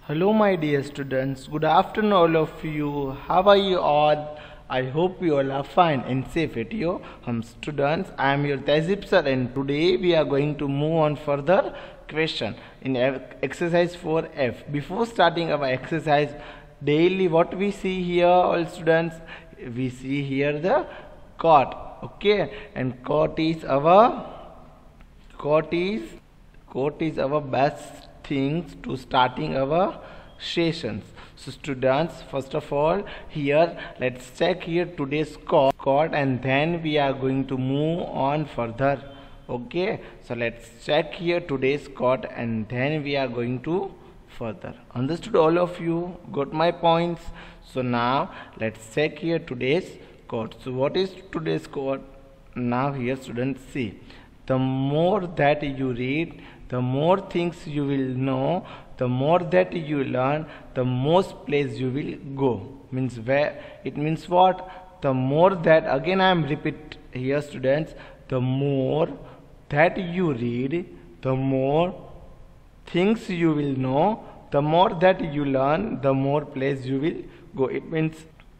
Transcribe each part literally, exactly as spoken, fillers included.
Hello, my dear students. Good afternoon, all of you. How are you all? I hope you all are fine and safe at your home. Students, I am your Tehzeeb sir, and today we are going to move on further question in exercise four F. Before starting our exercise, daily what we see here, all students, we see here the court. Okay, and court is our court is court is our best things to starting our sessions. So students, first of all, here let's check here today's court and then we are going to move on further. Okay, so let's check here today's court and then we are going to further. Understood, all of you? Got my points? So now let's check here today's court. So what is today's court? Now here students, see, the more that you read, the more things you will know, the more that you learn, the most place you will go. Means where it means what? The more that, again I am repeat here students, the more that you read, the more things you will know, the more that you learn, the more place you will go. It means,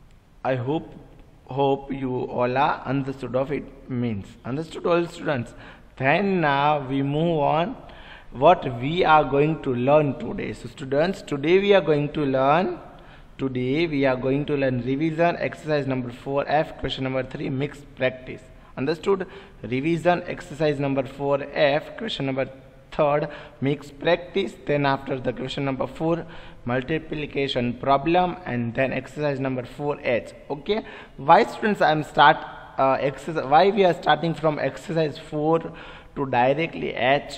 I hope hope you all are understood of it means. Understood, all students? Then now we move on what we are going to learn today. So students, today we are going to learn today we are going to learn revision exercise number four F, question number three, mixed practice. Understood? Revision exercise number four F, question number third, mixed practice. Then after the question number four, multiplication problem, and then exercise number four H. Okay, why students I am start uh, exercise why we are starting from exercise four to directly H?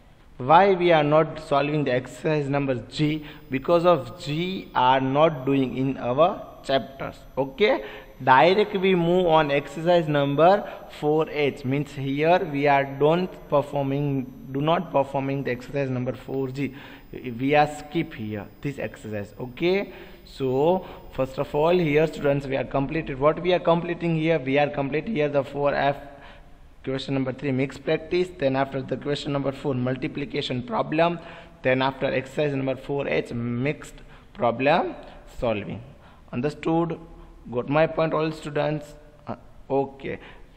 Why we are not solving the exercise number G? Because of G are not doing in our chapters. Okay, direct we move on exercise number four H, means here we are don't performing do not performing the exercise number four G. We are skip here this exercise. Okay, so first of all here students, we are completed what we are completing here, we are completing here the four F, question number three, mixed practice. Then after the question number four, multiplication problem. Then after exercise number four H, mixed problem solving. Understood? Got my point, all students? Uh, okay,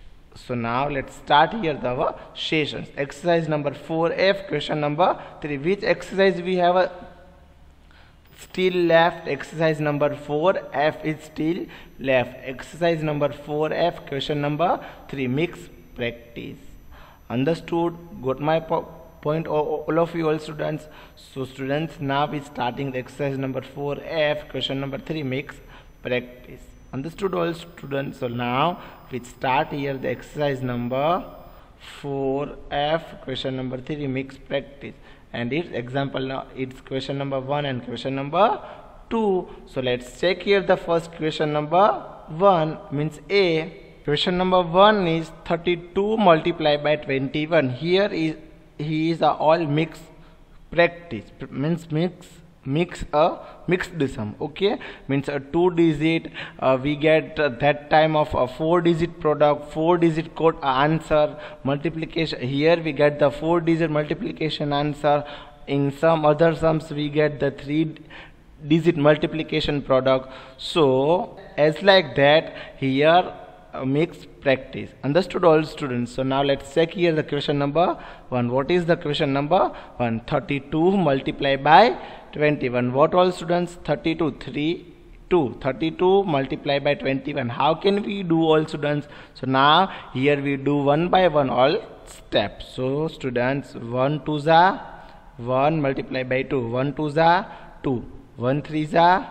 so now let's start here the our sessions. Exercise number four F, question number three. Which exercise we have a still left? Exercise number four F is still left. Exercise number four F, question number three, mixed practice. Understood? Got my po point, all, all of you, all students? So students, now we starting the exercise number four F, question number three, mixed practice. Understood, all students? So now we start here the exercise number four F, question number three, mixed practice, and its example now it's question number one and question number two. So let's check here the first question number one, means A. Question number one is thirty-two multiplied by twenty-one. Here is he is a all mixed practice, means mix mix a mixed sum. Okay, means a two digit uh, we get uh, that time of a four digit product, four digit code uh, answer. Multiplication, here we get the four digit multiplication answer. In some other sums we get the three digit multiplication product. So as like that here uh, mixed practice. Understood, all students? So now let's check here the question number one. What is the question number one? thirty-two multiplied by twenty-one. What, all students? thirty-two, three, two. thirty-two multiplied by twenty-one. How can we do, all students? So now here we do one by one all steps. So students, one two za one multiplied by two, one two za two, one three za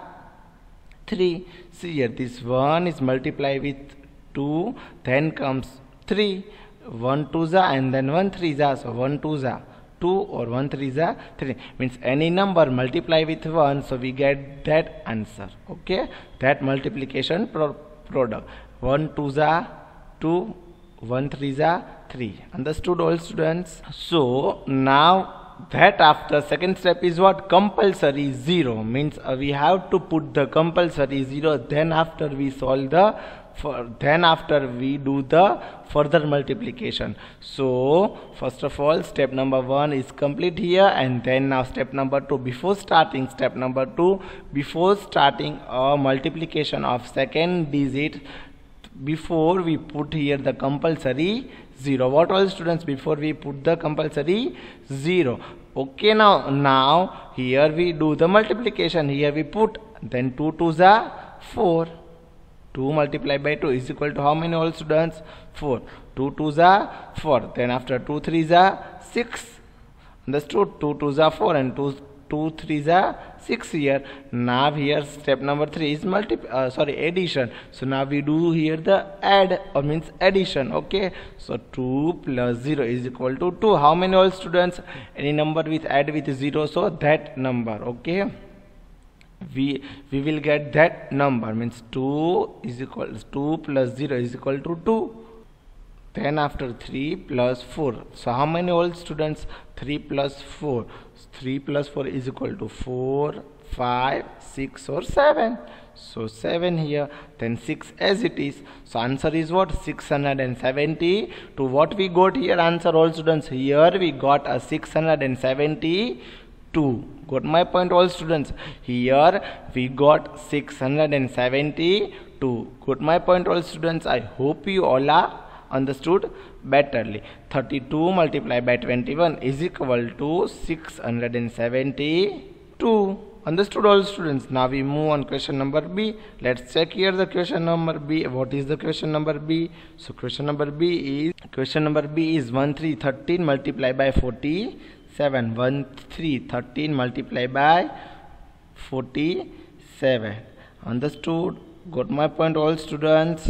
three. See here, this one is multiplied with two, then comes three, one two za and then one three za. So one two za two or one three za three, means any number multiply with one, so we get that answer. Okay, that multiplication pro product, one two za two, one three za three. Understood, all students? So now that after second step is what? Compulsory zero, means uh, we have to put the compulsory zero, then after we solve the for then after we do the further multiplication. So first of all, step number one is complete here, and then now step number two. Before starting step number two, before starting a multiplication of second digit, before we put here the compulsory zero. What all students? Before we put the compulsory zero. Okay, now now here we do the multiplication. Here we put, then two twos are four. two multiplied by two is equal to how many all students? four. two twos are four. Then after two threes are six. Understood? two twos are four and two two threes are six here. Now here step number three is multi uh, sorry addition. So now we do here the add, or means addition. Okay, so two plus zero is equal to two. How many all students? Any number with add with zero, so that number. Okay, we we will get that number, means two is equal two plus zero is equal to two. Then after three plus four, so how many old students? three plus four. three plus four is equal to four, five, six or seven. So seven here, then six as it is. So answer is what? six hundred seventy. To what we got here answer all students? Here we got a six hundred seventy-two. Got my point all students? Here we got six hundred seventy-two. Got my point all students? I hope you all are understood betterly. thirty-two multiplied by twenty-one is equal to six hundred seventy-two. Understood all students? Now we move on question number B. Let's check here the question number B. What is the question number B? So question number B is question number B is one three thirteen multiplied by forty-seven. one three thirteen multiplied by forty-seven. Understood? Got my point all students?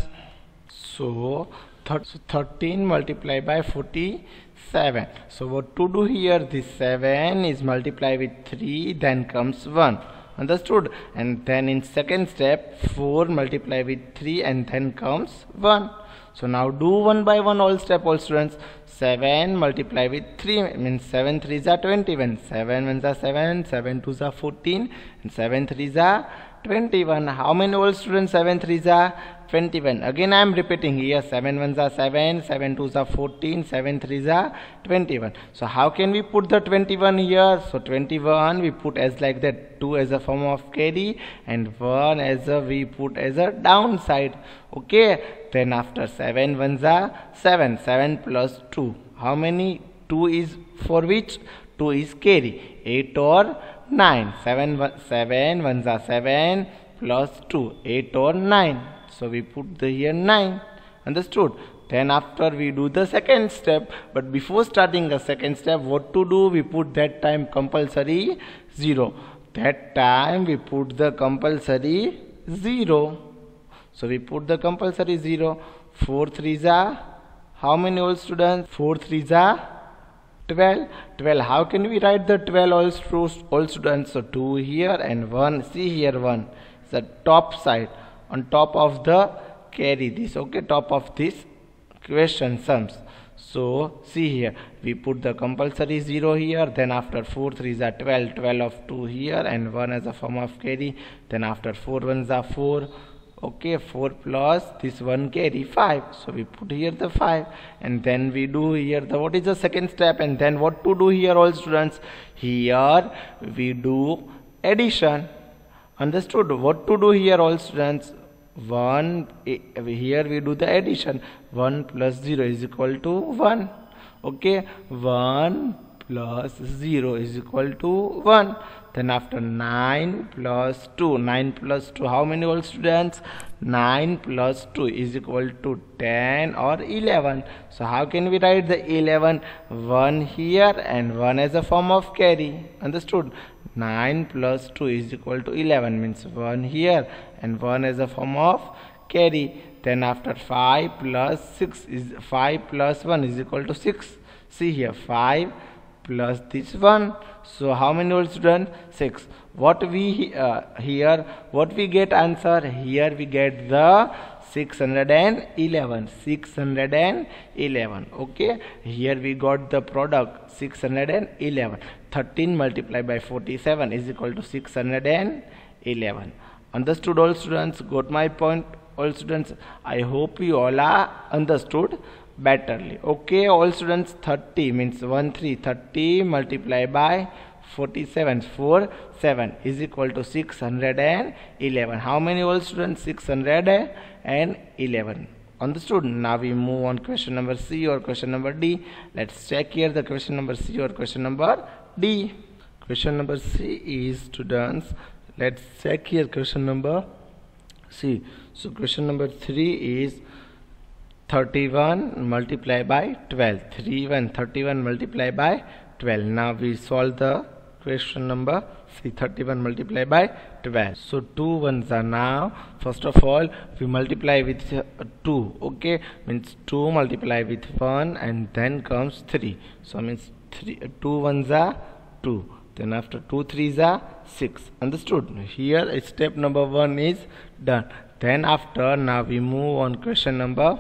So thirteen multiplied by forty-seven. So what to do here? This seven is multiplied with three, then comes one. Understood? And then in second step, four multiplied with three, and then comes one. So now do one by one all step all students. seven multiplied with three means seven threes are twenty-one. seven ones are seven, seven twos are fourteen, and seven threes are twenty-one. How many all students? seven threes are twenty-one. Again I am repeating here, seven ones are seven, seven twos are fourteen, seven threes are twenty-one. So how can we put the twenty-one here? So twenty-one we put as like that, two as a form of carry and one as a we put as a downside. Okay, then after seven ones are seven, seven plus two. How many? two is for which? two is carry. eight or nine. seven, seven ones are seven plus two. eight or nine. So we put the here nine. Understood? Then after we do the second step, but before starting the second step, what to do? We put that time compulsory zero. That time we put the compulsory zero. So we put the compulsory zero. four threes are how many old students? four threes are twelve. twelve. How can we write the twelve all, all students? So two here and one. See here one. It's the top side. On top of the carry this. Okay, top of this question sums. So see here, we put the compulsory zero here, then after four threes are twelve, twelve of two here and one as a form of carry, then after four ones are four. Okay, four plus this one carry five. So we put here the five, and then we do here the what is the second step, and then what to do here all students? Here we do addition. Understood? What to do here all students? one, here we do the addition. one plus zero is equal to one. Okay, one plus zero is equal to one. Then after nine plus two, nine plus two, how many old students? nine plus two is equal to ten or eleven. So how can we write the eleven? one here and one as a form of carry. Understood? nine plus two is equal to eleven, means one here and one as a form of carry. Then after five plus six is five plus one is equal to six. See here, five plus this one. So how many old students? six. What we uh, here, what we get answer? Here we get the six hundred eleven. six hundred eleven. Okay, here we got the product six hundred eleven. thirteen multiplied by forty-seven is equal to six hundred eleven. Understood all students? Got my point all students? I hope you all are understood betterly. Okay all students, thirty means one three thirty multiplied by forty-seven four seven is equal to six hundred eleven. How many all students? six hundred eleven. Understood? Now we move on question number C or question number D. Let's check here the question number C or question number D. Question number C is students. Let's check here question number C. So question number three is thirty-one multiplied by twelve. thirty-one thirty-one multiplied by twelve. Now we solve the question number C. thirty-one multiplied by twelve. So two ones are now. First of all we multiply with uh, two. Okay, means two multiply with one and then comes three. So means three, uh, two ones are two. Then after two threes are six. Understood? Here step number one is done. Then after now we move on question number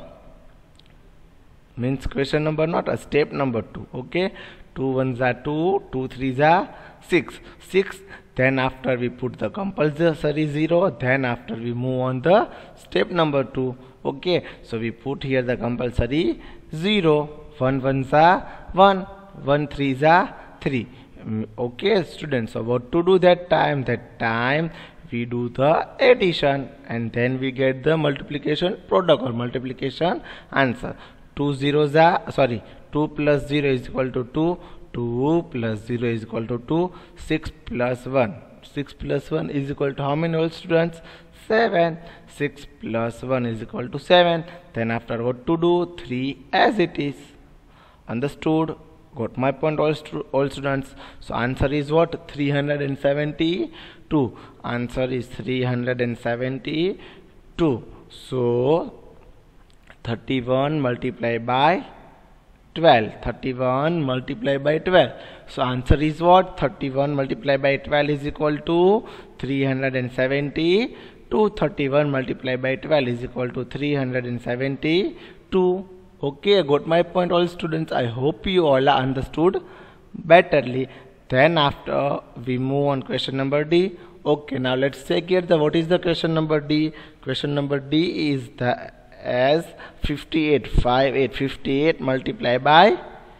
means question number not a step number two. Okay, two ones are two, two threes are six. Six. Then after we put the compulsory zero. Then after we move on the step number two. Okay, so we put here the compulsory zero. One ones are one, one threes are three. Okay students, so what to do that time? That time we do the addition and then we get the multiplication product or multiplication answer. Two zeros are sorry two plus zero is equal to two, two plus zero is equal to two, six plus one, six plus one is equal to how many all students? seven. Six plus one is equal to seven. Then after what to do? three as it is. Understood? Got my point all, stu all students? So answer is what? three hundred seventy-two. Answer is three hundred seventy-two. So thirty-one multiplied by twelve. thirty-one multiplied by twelve. So answer is what? thirty-one multiplied by twelve is equal to three hundred seventy-two. thirty-one multiplied by twelve is equal to three hundred seventy-two. Okay, I got my point all students. I hope you all are understood betterly. Then after we move on question number D. Okay, now let's check here the what is the question number D. Question number D is the as fifty-eight, fifty-eight, fifty-eight multiplied by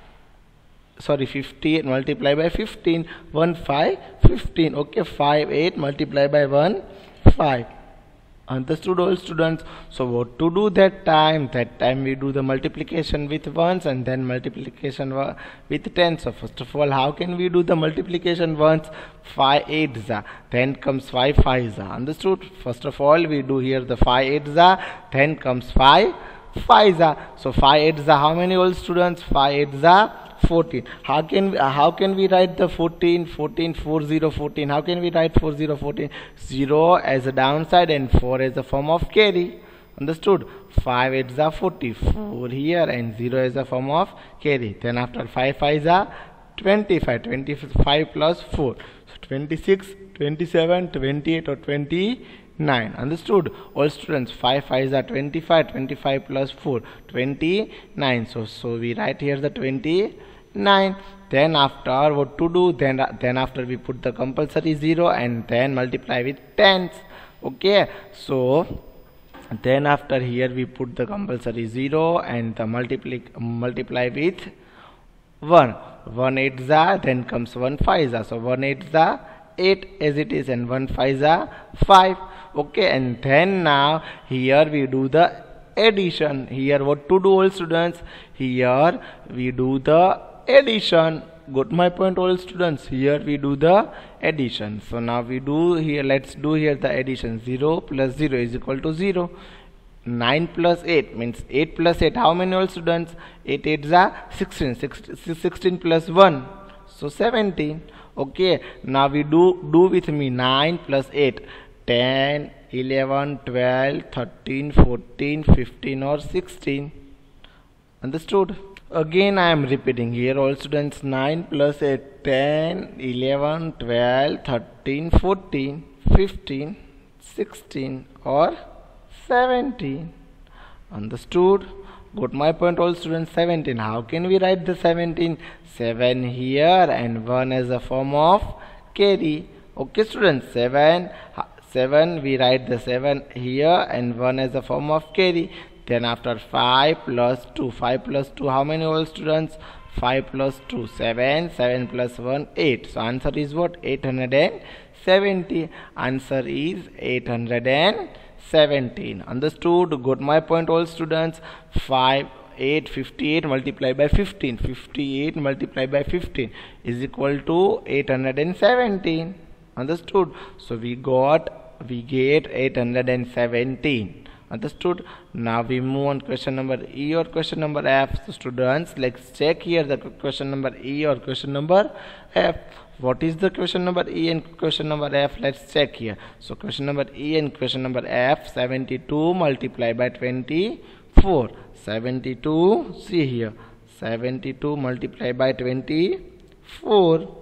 sorry fifty-eight multiplied by fifteen, one five fifteen. Okay, fifty-eight multiplied by one five. Understood all students? So what to do that time? That time we do the multiplication with ones and then multiplication with tens. So first of all, how can we do the multiplication ones? Five eights are, then comes five fives are. Understood? First of all we do here the five eights are, then comes five fives are. So five eights are how many all students? Five eights are fourteen. How can we, uh, how can we write the fourteen? fourteen, forty, fourteen. How can we write forty, fourteen? zero as a downside and four as a form of carry. Understood? five eights are forty. four here and zero as a form of carry. Then after five fives are twenty-five. twenty-five plus four. So twenty-six, twenty-seven, twenty-eight or twenty-nine. Understood? All students, five fives are twenty-five. twenty-five plus four, twenty-nine. So, so we write here the twenty-nine. Then after what to do? Then, then after we put the compulsory zero and then multiply with tens. Okay. So then after here we put the compulsory zero and the multiply multiply with one. one eights are, then comes one fives are. So one eights are eight as it is and one fives are five. Okay, and then now here we do the addition. Here what to do all students? Here we do the addition. Got my point all students? Here we do the addition. So now we do here, let's do here the addition. Zero plus zero is equal to zero. Nine plus eight means eight plus eight. How many all students? Eight eights are sixteen. sixteen plus one, so seventeen. Okay, now we do do with me. Nine plus eight, ten, eleven, twelve, thirteen, fourteen, fifteen or sixteen. Understood? Again I am repeating here all students. Nine plus eight, ten, eleven, twelve, thirteen, fourteen, fifteen, sixteen or seventeen. Understood? Got my point all students? seventeen. How can we write the seventeen? seven here and one as a form of carry. Okay students, seven seven, we write the seven here and one as a form of carry. Then after five plus two, five plus two, how many all students? five plus two, seven, seven plus one, eight. So answer is what? eight hundred seventy. Answer is eight hundred seventeen. Understood? Got my point all students? five, eight, fifty-eight multiplied by fifteen. fifty-eight multiplied by fifteen is equal to eight hundred seventeen. Understood? So we got, we get eight hundred seventeen. Understood? Now we move on question number E or question number F. So students, let's check here the question number E or question number F. What is the question number E and question number F? Let's check here. So question number E and question number F, seventy-two multiplied by twenty-four. seventy-two, see here, seventy-two multiplied by twenty-four.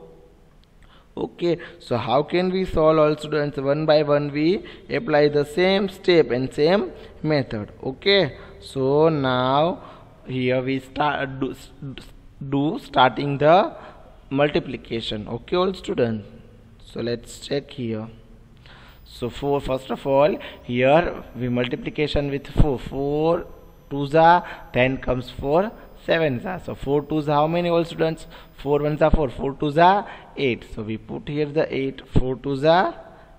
Okay, so how can we solve all students? One by one we apply the same step and same method. Okay, so now here we start do, do starting the multiplication. Okay, all students, so let's check here. So four, first of all, here we multiplication with four. four twos are, then comes four sevens are. So four twos are how many all students? four ones are four, four twos are eight. So we put here the eight, four twos are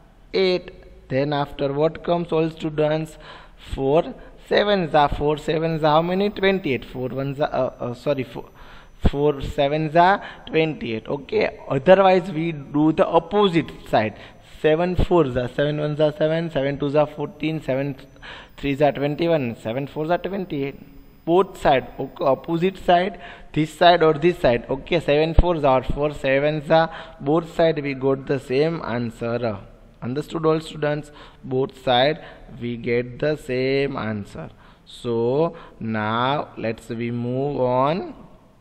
eight. Then after what comes all students? four sevens are, four sevens are how many? twenty-eight. four ones are, uh, uh, sorry, four, four sevens are twenty-eight. Okay, otherwise we do the opposite side. seven fours are, seven ones are seven, seven twos are fourteen, seven threes are twenty-one, seven fours are twenty-eight. Both side, okay, opposite side, this side or this side. Okay, seven fours are four sevens are, both side we got the same answer. Understood all students? Both side we get the same answer. So now let's we move on.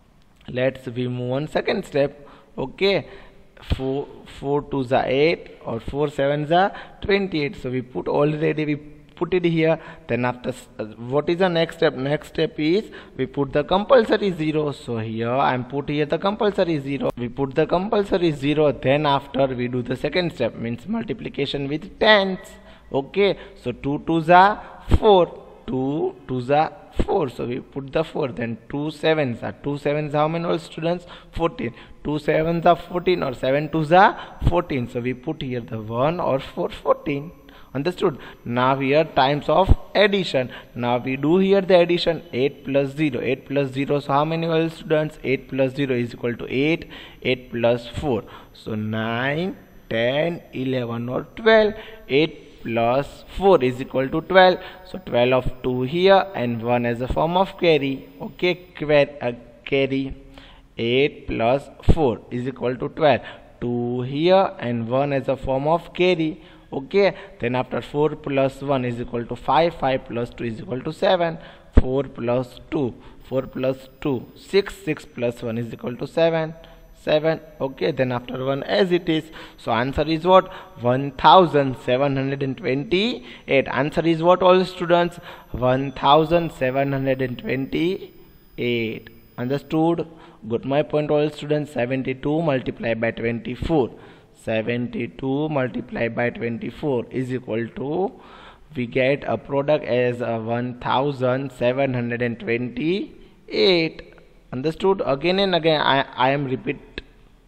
Let's we move on second step. Okay, four four twos are eight or four sevens are twenty-eight. So we put already we put it here. Then after uh, what is the next step? Next step is we put the compulsory zero. So here I am put here the compulsory zero. We put the compulsory zero. Then after we do the second step, means multiplication with tens. Okay, so two twos are four, two twos are four. So we put the four. Then two sevens are, two sevens how many all students? fourteen. two sevens are fourteen or seven twos are fourteen. So we put here the one or four, fourteen. Understood? Now here times of addition. Now we do here the addition. eight plus zero. eight plus zero. So how many all students? eight plus zero is equal to eight. eight plus four. So nine, ten, eleven or twelve. eight plus four is equal to twelve. So twelve of two here and one as a form of carry. Okay, uh, carry. eight plus four is equal to twelve. two here and one as a form of carry. Okay, then after four plus one is equal to five, five plus two is equal to seven, four plus two, four plus two, six, six plus one is equal to seven, seven. Okay, then after one as it is. So answer is what? one thousand seven hundred twenty-eight. Answer is what all students? one thousand seven hundred twenty-eight. Understood? Got my point all students? seventy-two multiplied by twenty-four. seventy-two multiplied by twenty-four is equal to, we get a product as a one thousand seven hundred twenty-eight. Understood? Again and again I, I am repeat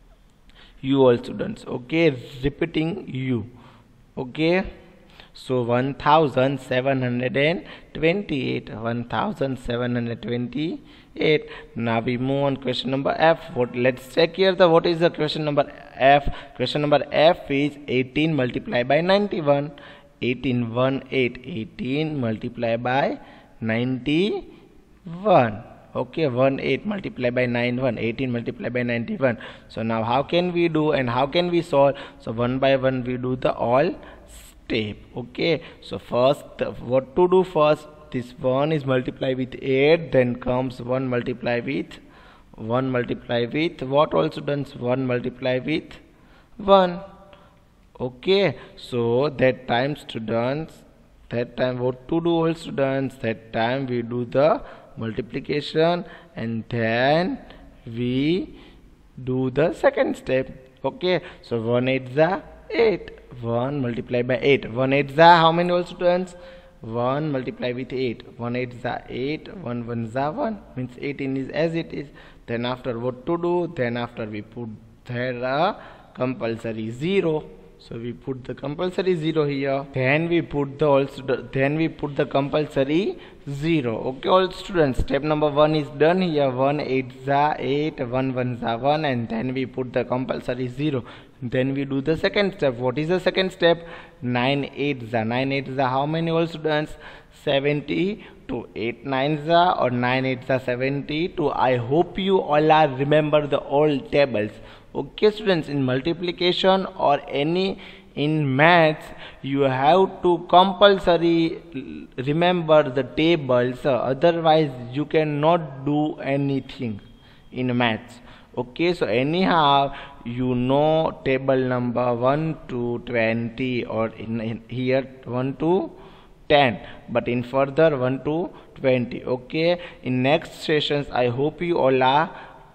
you all students. Okay, repeating you. Okay, so one thousand seven hundred twenty-eight, one thousand seven hundred twenty-eight. Now we move on question number F. What? Let's check here the what is the question number F. Question number F is eighteen multiplied by ninety-one. eighteen, one, eight. eighteen multiplied by ninety-one. Okay, one, eight multiplied by nine, one. eighteen multiplied by ninety-one. So now how can we do and how can we solve? So one by one we do the all step. Okay, so first what to do first? This one is multiplied with eight, then comes one multiply with one multiply with what all students? one multiply with one. Okay, so that time students, that time what to do all students? That time we do the multiplication and then we do the second step. Okay, so one eight is eight, one multiply by eight. one eight za how many all students? one multiply with eight. one eight za eight. one one za one. Means eighteen is as it is. Then after what to do? Then after we put there a compulsory zero. So we put the compulsory zero here. Then we put the all then we put the compulsory zero. Okay, all students. Step number one is done here. one eight za eight. one one za one, and then we put the compulsory zero. Then we do the second step. What is the second step? nine eight za nine eight za how many all students? seventy-two. eight nine za or nine eight za seventy-two. I hope you all are remember the old tables. Okay students, in multiplication or any in maths you have to compulsory remember the tables, uh, otherwise you cannot do anything in maths. Okay, so anyhow you know table number one to twenty, or in, in here one to ten, but in further one to twenty. Okay, in next sessions I hope you all are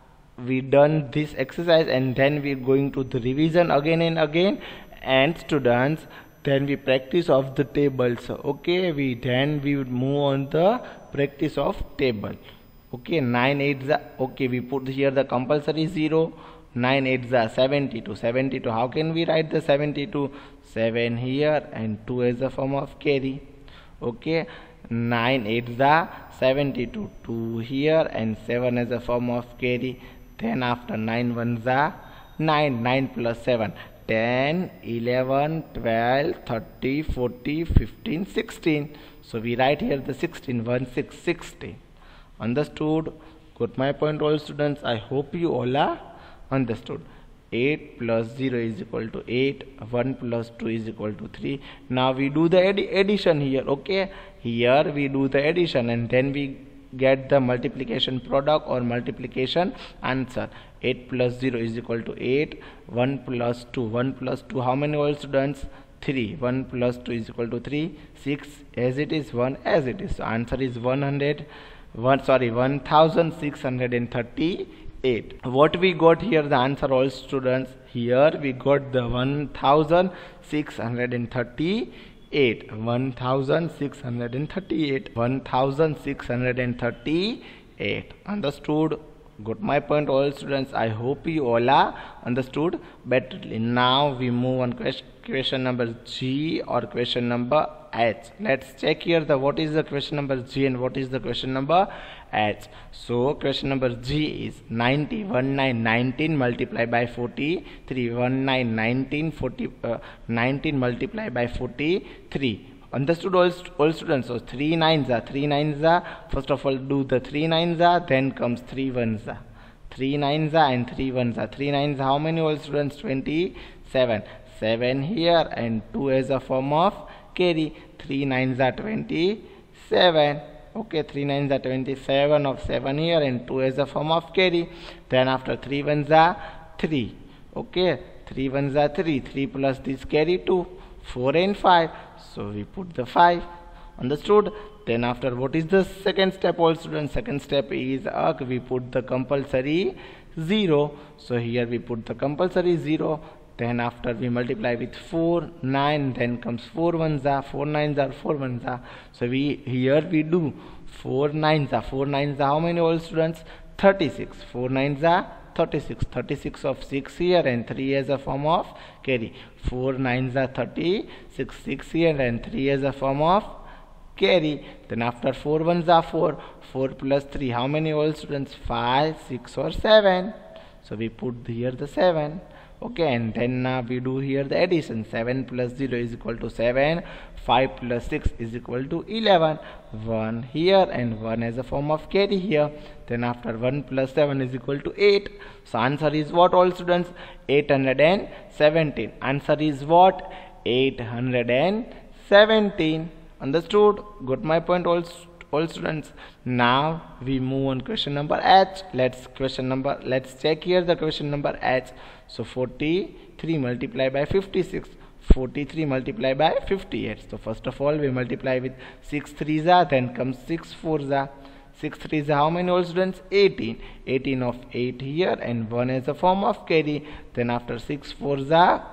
we done this exercise, and then we going to the revision again and again, and students then we practice of the tables. Okay, we then we would move on the practice of table. Okay, nine eight za okay, we put here the compulsory zero. nine eight za seventy-two. seventy-two how can we write the seventy-two? seven here and two as a form of carry. Okay, nine eight za seventy-two. two here and seven as a form of carry. Then after nine one za nine. nine plus seven. ten, eleven, twelve, thirty, forty, fifteen, sixteen. So we write here the sixteen. one six sixteen. Understood? Got my point all students? I hope you all are understood. eight plus zero is equal to eight. one plus two is equal to three. Now we do the addi addition here. Okay, here we do the addition, and then we get the multiplication product or multiplication answer. eight plus zero is equal to eight. one plus two. one plus two how many all students? three. one plus two is equal to three. six as it is. one as it is. So answer is one hundred. One sorry one thousand six hundred thirty-eight. What we got here the answer all students? Here we got the one thousand six hundred thirty-eight. one thousand six hundred thirty-eight. one thousand six hundred thirty-eight. Understood? Got my point all students? I hope you all are understood better. Now we move on question, question number G or question number H. Let's check here the what is the question number G and what is the question number H. So question number G is ninety. one nine nineteen multiplied by forty-three. one nine nineteen forty uh, nineteen multiplied by forty-three. Understood all, all students? So three nines are three nines are first of all do the three nines are, then comes three ones are. three nines are and three ones are. three nines how many all students? twenty-seven. seven here and two as a form of carry. three nines are twenty-seven. Okay, three nines are twenty-seven of seven here and two as a form of carry. Then after three ones are three. Okay, three ones are three. three plus this carry two. four and five. So we put the five. Understood? Then after what is the second step all students? Second step is uh, we put the compulsory zero. So here we put the compulsory zero. Then after we multiply with four, nine, then comes four ones are, four nines are, four ones are. So we here we do four nines are, four nines are how many all students? thirty-six. four nines are thirty-six. thirty-six of six here and three as a form of carry. four nines are thirty-six. six here and three as a form of carry. Then after four ones are four. four plus three how many all students? five, six or seven. So we put here the seven. Okay, and then uh, we do here the addition. seven plus zero is equal to seven. five plus six is equal to eleven. one here and one as a form of carry here. Then after one plus seven is equal to eight. So answer is what all students? eight hundred seventeen. Answer is what? eight hundred seventeen. Understood? Got my point all, all students? Now we move on question number H. Let's question number let's check here the question number H. So forty-three multiplied by fifty-six. forty-three multiplied by fifty-eight. So first of all we multiply with six threes are, then comes six fours are. six threes are how many all students? eighteen. eighteen of eight here and one as a form of carry. Then after six fours are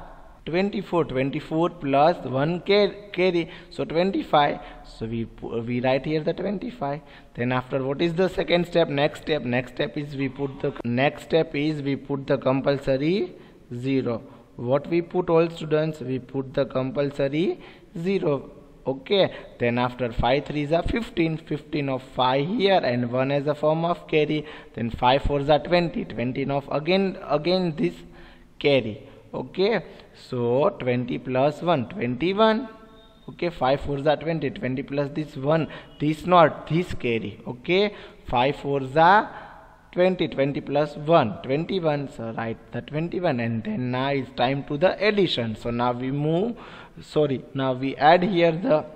twenty-four, twenty-four plus one carry, so twenty-five. So we we write here the twenty-five. Then after, what is the second step? Next step next step is we put the next step is we put the compulsory zero. What we put, all students? We put the compulsory zero. Okay, then after five threes are fifteen, fifteen of five here and one as a form of carry. Then five fours are twenty, twenty of again again this carry. Okay, so twenty plus one, twenty-one. Okay, five fours are twenty, twenty plus this one, this not this carry. Okay, five fours are twenty, twenty plus one, twenty-one. So write the twenty-one, and then now it's time to the addition. So now we move sorry now we add here the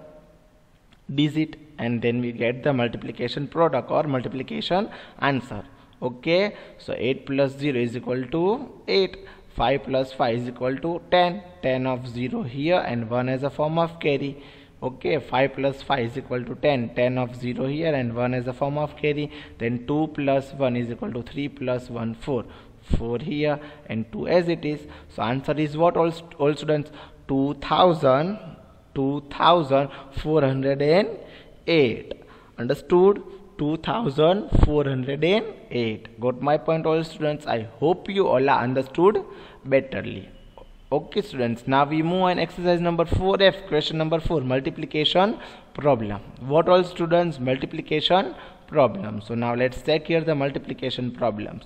digit, and then we get the multiplication product or multiplication answer. Okay, so eight plus zero is equal to eight. five plus five is equal to ten, ten of zero here and one as a form of carry. Okay, five plus five is equal to ten, ten of zero here and one as a form of carry. Then two plus one is equal to three plus one, four, four here and two as it is. So answer is what, all, all students? two thousand, two thousand four hundred eight. Understood? two thousand four hundred eight. Got my point, all students? I hope you all are understood betterly. Okay students, now we move on exercise number four F, question number four, multiplication problem. What all students? Multiplication problem. So now let's check here the multiplication problems.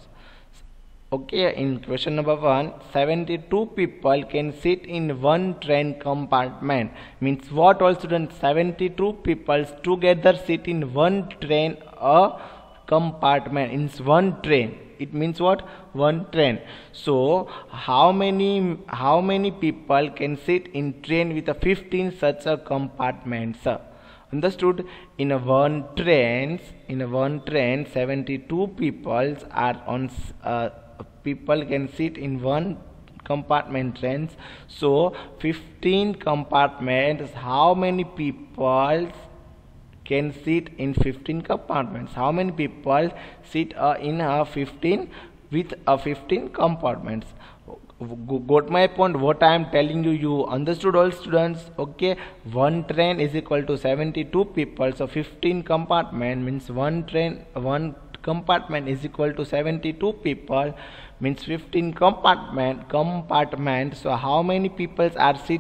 Okay, in question number one, seventy-two people can sit in one train compartment. Means what, all students? seventy-two people together sit in one train a compartment. In one train, it means what? One train. So how many how many people can sit in train with a fifteen such a compartments? Understood? In a one train, in a one train, seventy-two people are on. Uh, people can sit in one compartment trains. So fifteen compartments. How many people can sit in fifteen compartments? How many people sit uh, in a fifteen with a fifteen compartments? Got my point? What I am telling you, you understood, all students? Okay, one train is equal to seventy-two people, so fifteen compartment means one train, one compartment is equal to seventy-two people, means fifteen compartment compartment. So how many people are sit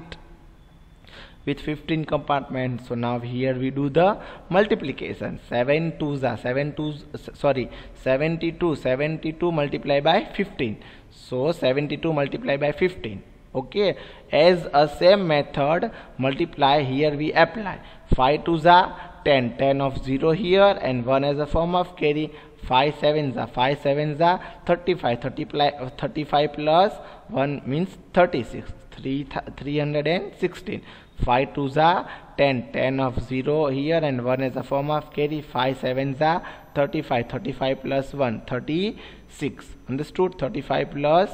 with fifteen compartments? So now here we do the multiplication. seven twos are seven twos, sorry seventy-two, seventy-two multiply by fifteen. So seventy-two multiply by fifteen. Okay, as a same method multiply here we apply. five twos are ten, ten of zero here and one as a form of carry. five sevens are five sevens are thirty-five, thirty-five plus one means thirty-six, three hundred sixteen. five twos are ten, ten of zero here and one as a form of carry. five sevens are thirty-five, thirty-five plus one, thirty-six. Understood? thirty-five plus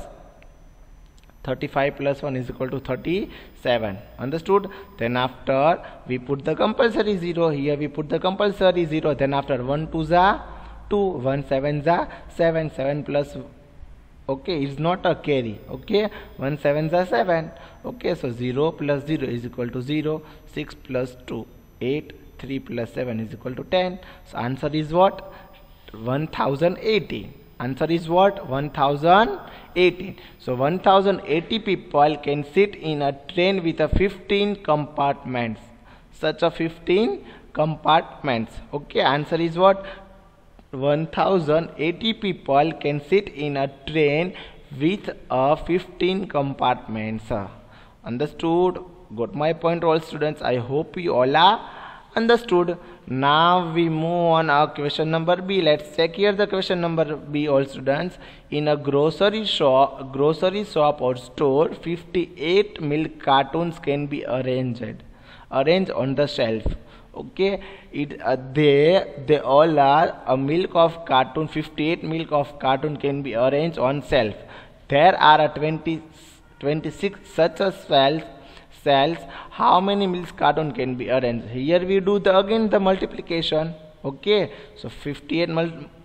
thirty-five plus one is equal to thirty-seven. Understood? Then after we put the compulsory zero, here we put the compulsory zero. Then after one twos are two, one sevens are seven, seven plus, okay, it's not a carry. Okay, one sevens are seven. Okay, so zero plus zero is equal to zero. six plus two, eight. three plus seven is equal to ten. So answer is what? one thousand eighty. Answer is what? one thousand eighty. So one thousand eighty people can sit in a train with a fifteen compartments. Such a fifteen compartments. Okay, answer is what? one thousand eighty people can sit in a train with a fifteen compartments. Understood? Got my point, all students? I hope you all are understood. Now we move on our question number B. Let's check here the question number B, all students. In a grocery shop, grocery shop or store, fifty-eight milk cartons can be arranged, arranged on the shelf. Okay, it uh, they they all are a milk of carton. fifty-eight milk of carton can be arranged on shelf. There are a twenty, twenty-six such a shelf cells. How many milk carton can be arranged? Here we do the again the multiplication. Okay, so fifty-eight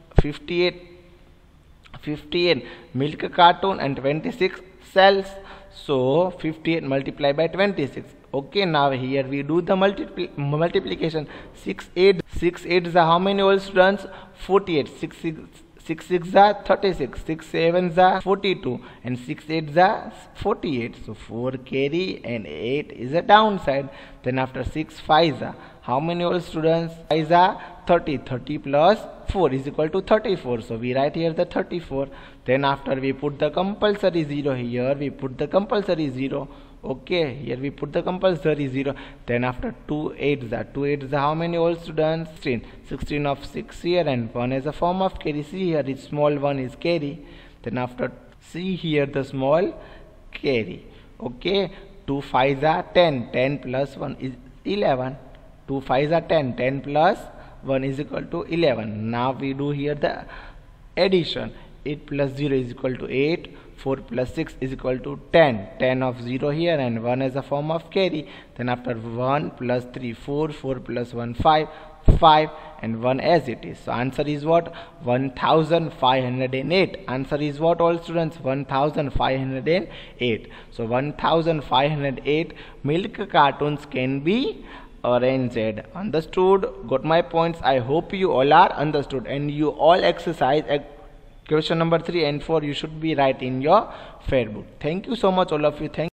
fifty-eight fifty-eight milk carton and twenty-six cells. So fifty-eight multiplied by twenty-six. Okay, now here we do the multipli multiplication. six eight, six eight is how many old students? forty-eight. six six, six six are thirty-six. six seven are forty-two. And six eight are forty-eight. So four carry and eight is a downside. Then after six five are how many old students? five are thirty. thirty plus four is equal to thirty-four. So we write here the thirty-four. Then after we put the compulsory zero here, we put the compulsory zero. Okay, here we put the compulsory zero. Then after two eights are two eights are how many old students? sixteen. sixteen of six here, and one is a form of carry. See here, its small one is carry. Then after see here the small carry. Okay, two fives are ten. ten plus one is eleven. two fives are ten. ten plus one is equal to eleven. Now we do here the addition. eight plus zero is equal to eight. four plus six is equal to ten. ten of zero here, and one is a form of carry. Then after one plus three, four. four plus one, five. five and one as it is. So answer is what? one thousand five hundred eight. Answer is what, all students? one thousand five hundred eight. So one thousand five hundred eight milk cartons can be arranged. Understood? Got my points? I hope you all are understood, and you all exercise question number three and four you should be right in your fair book. Thank you so much all of you. Thank